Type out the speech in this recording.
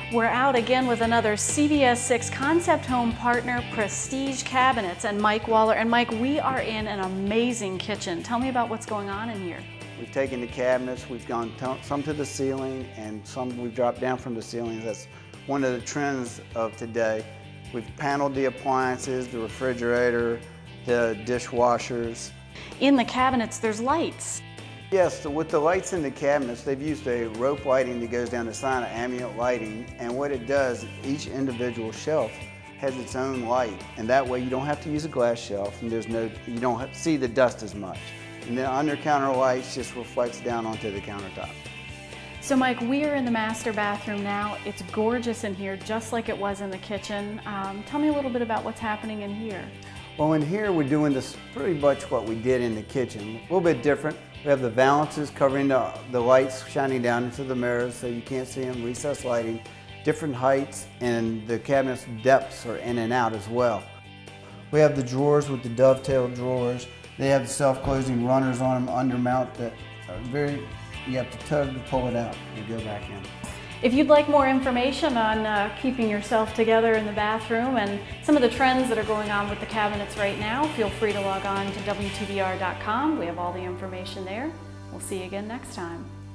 We're out again with another CBS 6 Concept Home partner, Prestige Cabinets, and Mike Waller. And Mike, we are in an amazing kitchen. Tell me about what's going on in here. We've taken the cabinets, we've gone some to the ceiling, and some we've dropped down from the ceilings. That's one of the trends of today. We've paneled the appliances, the refrigerator, the dishwashers. In the cabinets, there's lights. Yes, so with the lights in the cabinets, they've used a rope lighting that goes down the side of ambient lighting, and what it does, each individual shelf has its own light, and that way you don't have to use a glass shelf, and you don't have to see the dust as much. And the under-counter lights just reflects down onto the countertop. So Mike, we are in the master bathroom now. It's gorgeous in here, just like it was in the kitchen. Tell me a little bit about what's happening in here. Well, in here we're doing this pretty much what we did in the kitchen. A little bit different. We have the valances covering the lights shining down into the mirrors so you can't see them, recessed lighting, different heights, and the cabinet's depths are in and out as well. We have the drawers with the dovetail drawers. They have the self-closing runners on them, undermount that are you have to tug to pull it out and go back in. If you'd like more information on keeping yourself together in the bathroom and some of the trends that are going on with the cabinets right now, feel free to log on to WTBR.com. We have all the information there. We'll see you again next time.